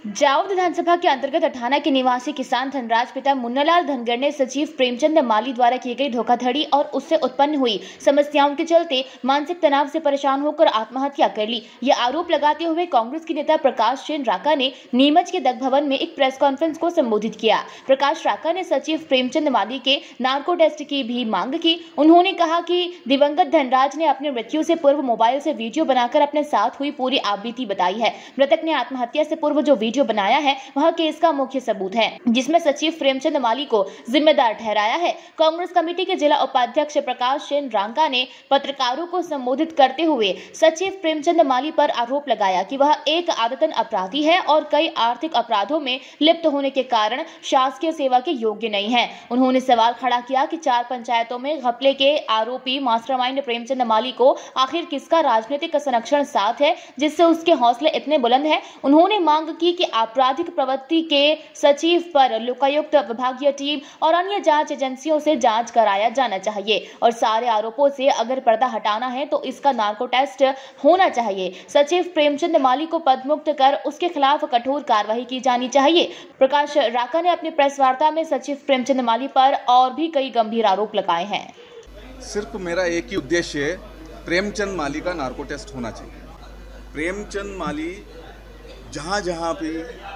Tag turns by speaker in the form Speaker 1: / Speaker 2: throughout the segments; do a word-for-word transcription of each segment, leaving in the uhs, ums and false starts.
Speaker 1: जावद विधानसभा के अंतर्गत अठाना के निवासी किसान धनराज पिता मुन्नालाल धनगर ने सचिव प्रेमचंद माली द्वारा की गई धोखाधड़ी और उससे उत्पन्न हुई समस्याओं के चलते मानसिक तनाव से परेशान होकर आत्महत्या कर ली। यह आरोप लगाते हुए कांग्रेस के नेता प्रकाश चंद राका ने नीमच के दग भवन में एक प्रेस कॉन्फ्रेंस को संबोधित किया। प्रकाश राका ने सचिव प्रेमचंद माली के नार्को टेस्ट की भी मांग की। उन्होंने कहा कि दिवंगत धनराज ने अपनी मृत्यु से पूर्व मोबाइल से वीडियो बनाकर अपने साथ हुई पूरी आपबीती बताई है। मृतक ने आत्महत्या से पूर्व जो वीडियो बनाया है वह केस का मुख्य सबूत है, जिसमें सचिव प्रेमचंद माली को जिम्मेदार ठहराया है। कांग्रेस कमेटी के जिला उपाध्यक्ष प्रकाश चंद राका ने पत्रकारों को संबोधित करते हुए सचिव प्रेमचंद माली पर आरोप लगाया कि वह एक आदतन अपराधी है और कई आर्थिक अपराधों में लिप्त होने के कारण शासकीय सेवा के योग्य नहीं है। उन्होंने सवाल खड़ा किया कि चार पंचायतों में घपले के आरोपी मास्टरमाइंड प्रेमचंद माली को आखिर किसका राजनीतिक संरक्षण साथ है जिससे उसके हौसले इतने बुलंद है। उन्होंने मांग की कि आपराधिक प्रवृत्ति के सचिव पर लोकायुक्त विभागीय टीम और अन्य जांच एजेंसियों से जांच कराया जाना चाहिए और सारे आरोपों से अगर पर्दा हटाना है तो इसका नार्को टेस्ट होना चाहिए। सचिव प्रेमचंद माली को पदमुक्त कर उसके खिलाफ कठोर कार्रवाई की जानी चाहिए। प्रकाश राका ने अपनी प्रेस वार्ता में सचिव प्रेमचंद माली पर और भी कई गंभीर आरोप लगाए हैं।
Speaker 2: सिर्फ मेरा एक ही उद्देश्य है, प्रेमचंद माली का नार्को टेस्ट होना चाहिए। प्रेमचंद माली जहाँ जहाँ भी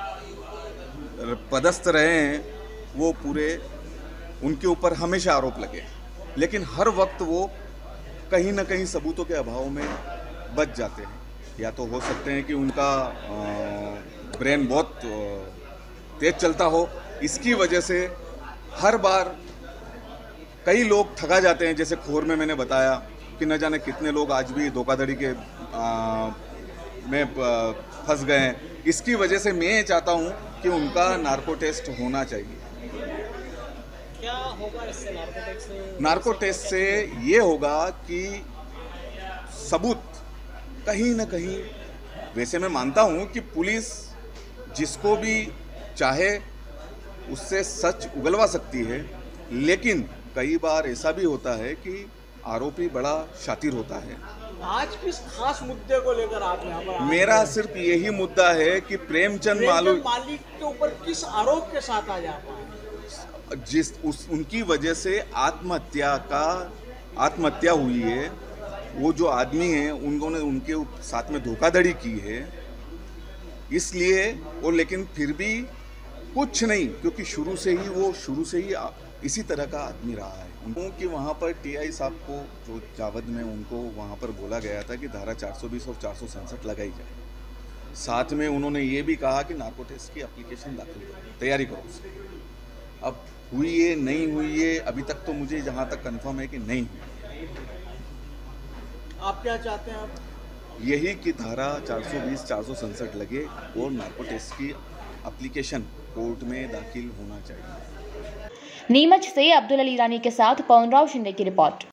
Speaker 2: पदस्थ रहे हैं वो पूरे उनके ऊपर हमेशा आरोप लगे, लेकिन हर वक्त वो कहीं ना कहीं सबूतों के अभाव में बच जाते हैं। या तो हो सकते हैं कि उनका ब्रेन बहुत तेज चलता हो, इसकी वजह से हर बार कई लोग ठगा जाते हैं। जैसे खोर में मैंने बताया कि न जाने कितने लोग आज भी धोखाधड़ी के आ, में फंस गए हैं। इसकी वजह से मैं ये चाहता हूँ कि उनका नार्को टेस्ट होना चाहिए।
Speaker 3: क्या होगा इससे नार्को टेस्ट से?
Speaker 2: नार्को टेस्ट से ये होगा कि सबूत कहीं ना कहीं, वैसे मैं मानता हूँ कि पुलिस जिसको भी चाहे उससे सच उगलवा सकती है, लेकिन कई बार ऐसा भी होता है कि आरोपी बड़ा शातिर होता है।
Speaker 3: आज किस खास मुद्दे को लेकर आप यहाँ पर?
Speaker 2: मेरा सिर्फ यही मुद्दा है कि प्रेमचंद माली
Speaker 3: माली के ऊपर किस आरोप के साथ आ जाता है,
Speaker 2: जिस उस उनकी वजह से आत्महत्या का आत्महत्या हुई है। वो जो आदमी हैं उन्होंने उनके साथ में धोखाधड़ी की है, इसलिए वो, लेकिन फिर भी कुछ नहीं, क्योंकि शुरू से ही वो शुरू से ही इसी तरह का आदमी रहा है। उनको कि वहाँ पर टीआई साहब को, जो जावद में, उनको वहाँ पर बोला गया था कि धारा चार सौ बीस और चार सौ सड़सठ लगाई जाए। साथ में उन्होंने ये भी कहा कि नार्को टेस्ट की एप्लीकेशन दाखिल करो, तैयारी करो उसकी। अब हुई है नहीं हुई है, अभी तक तो मुझे जहाँ तक कंफर्म है कि नहीं हुई।
Speaker 3: आप क्या चाहते हैं? आप
Speaker 2: यही कि धारा चार सौ बीस चार सौ सड़सठ लगे और नार्को टेस्ट की एप्लीकेशन कोर्ट में दाखिल होना चाहिए।
Speaker 1: नीमच से अब्दुल अली रानी के साथ पवन राव शिंदे की रिपोर्ट।